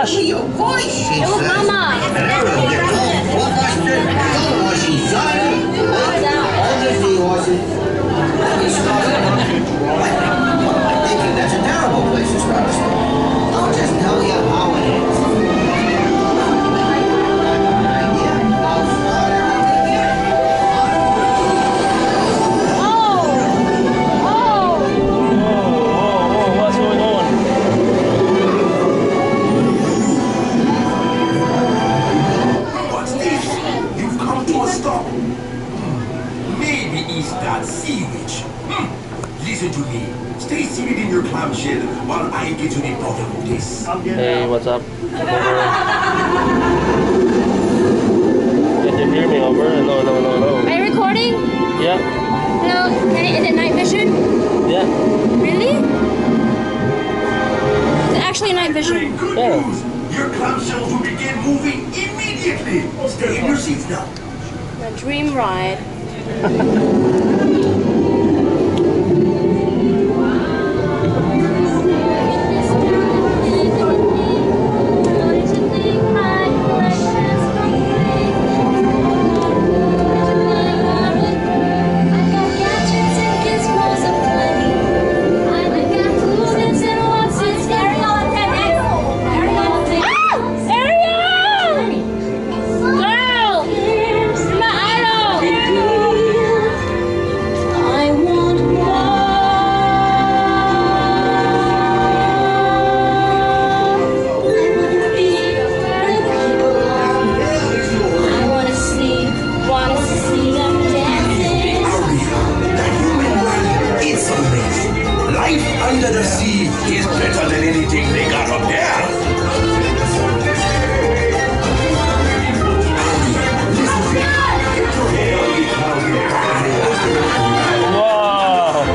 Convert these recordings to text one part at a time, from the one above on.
gosh! Your voice, she It was says. Mama. What mustard? Oh, she's sorry. All the seahorses. I'm thinking that's a terrible place to start a store. I'll just tell you how it is. What's going on? What's this? You've come to a stop. Maybe it's that sea witch. Listen to me. Stay seated in your clamshell while I get to the bottom of this. Hey, what's up? Did you hear me over? No. Are you recording? Yeah. No. Is it night vision? Yeah. Really? It's actually night vision. Good Yeah. news. Your clamshells will begin moving immediately. Stay in your seats now. The dream ride. Under the sea is better than anything they got up there. Wow!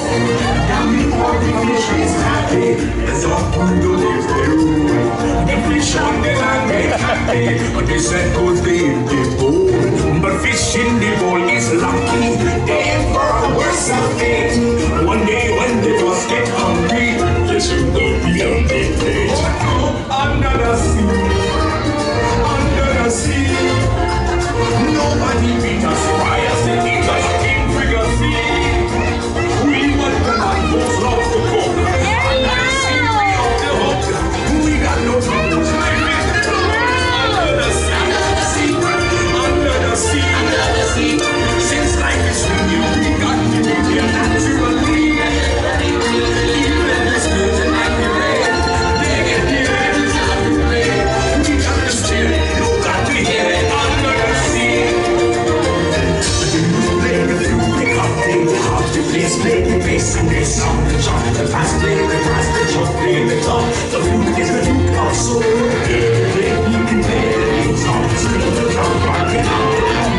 But fish in the bowl is lucky. They for worse of fate. One day when they just get hungry, they should go beyond the plate. Under the sea, under the sea. Nobody beat us. Why as the eaters in frequency? We want the man who's love to cook. Under the sea, we off the hook. We got no time to time it. Under the sea, under the sea, under the sea. Since life is new, we got to be here naturally. Even the skills and like the rain, they get here. We understand, you got to hear it under the sea. The news play the flute, the cocktail, the heart, the place, play the bass and the sound, the chant, the fast play, the fast, the jump, play the top. The flute is the flute of soul. You can play the lead song, scream the drum, rock it out.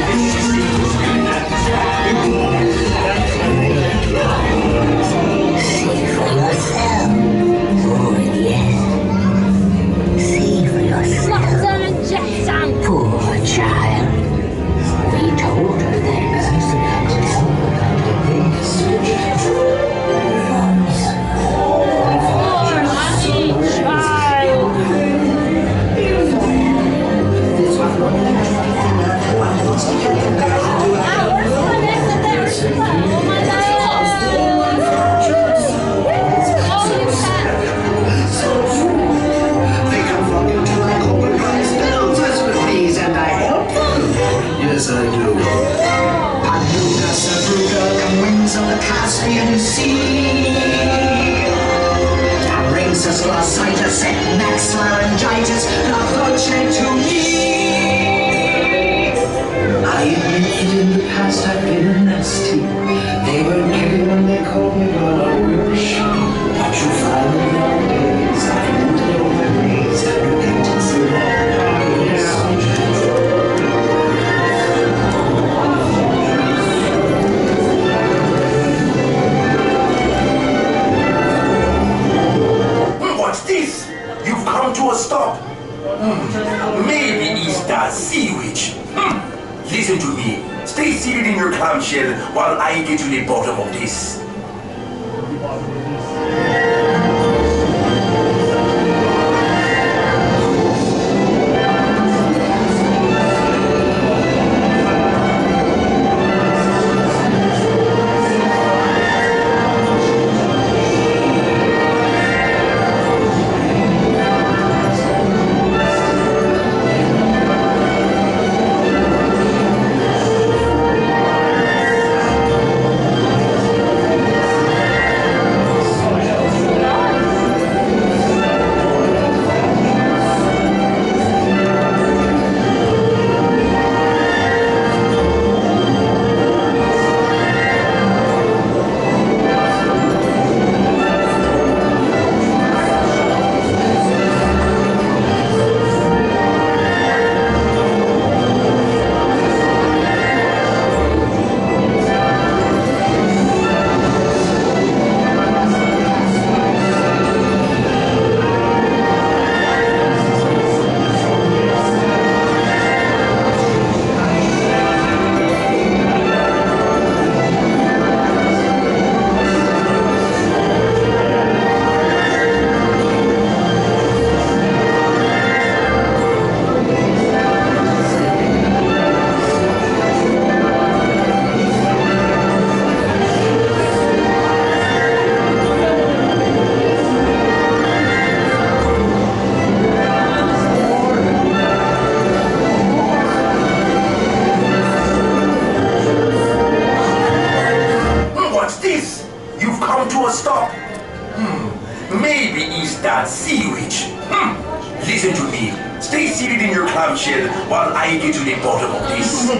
See for yourself. Oh, yes. See for yourself. Poor child. We told her that Ursula could help her under this. Yes, I do. Paducah, Sabruga, the winds of the Caspian Sea. That brings us glossitis, setbacks, laryngitis, laryngitis to me. I admit that in the past I've been nasty. They were kidding when they called me Garbage. But you find me nowadays, I want your memories, repentance and love. What's this? You've come to a stop. Maybe it's that sea witch. Listen to me. Stay seated in your clamshell while I get to the bottom of this. is that sea witch? Listen to me. Stay seated in your clamshell while I get to the bottom of this.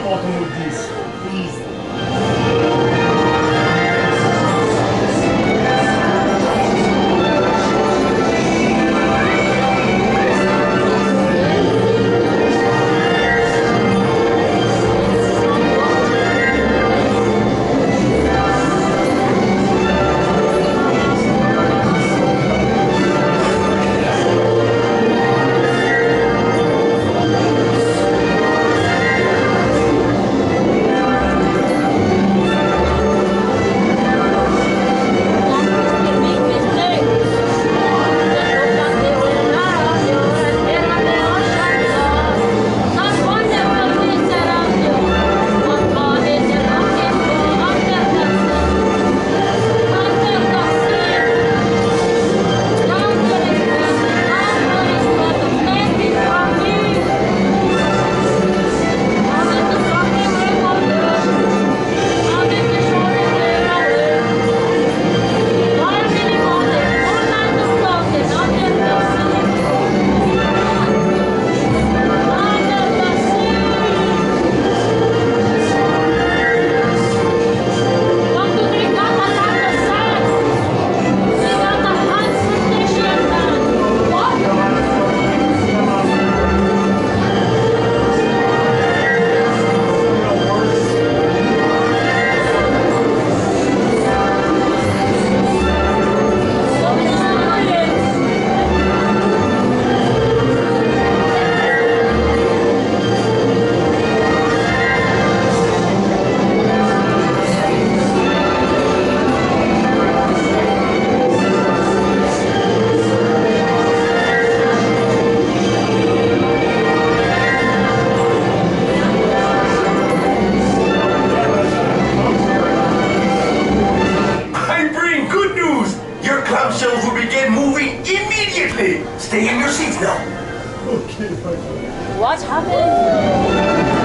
Clamshells will begin moving immediately. Stay in your seats now. What's happening?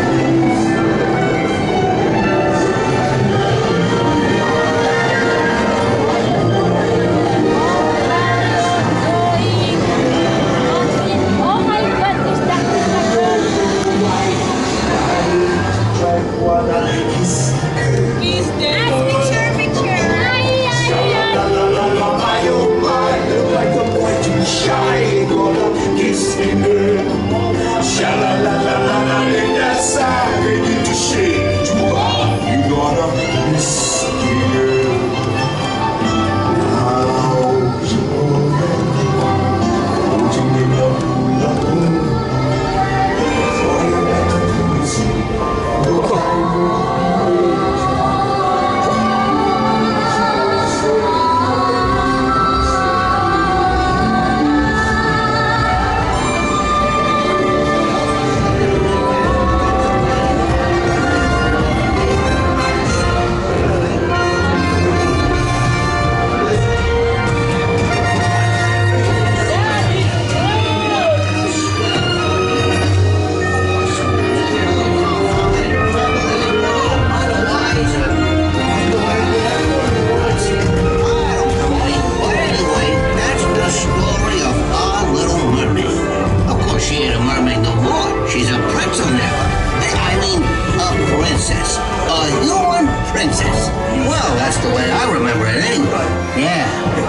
Princess. Well, that's the way I remember it anyway. Yeah.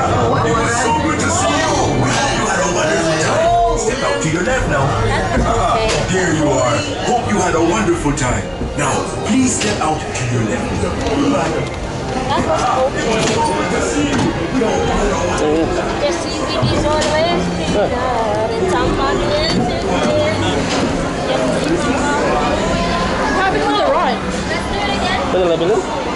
It's so good to see you. We hope you had a wonderful time. Step out to your left now. There you are. Hope you had a wonderful time. Now, please step out to your left. What happened with the run? Ano na bilhin?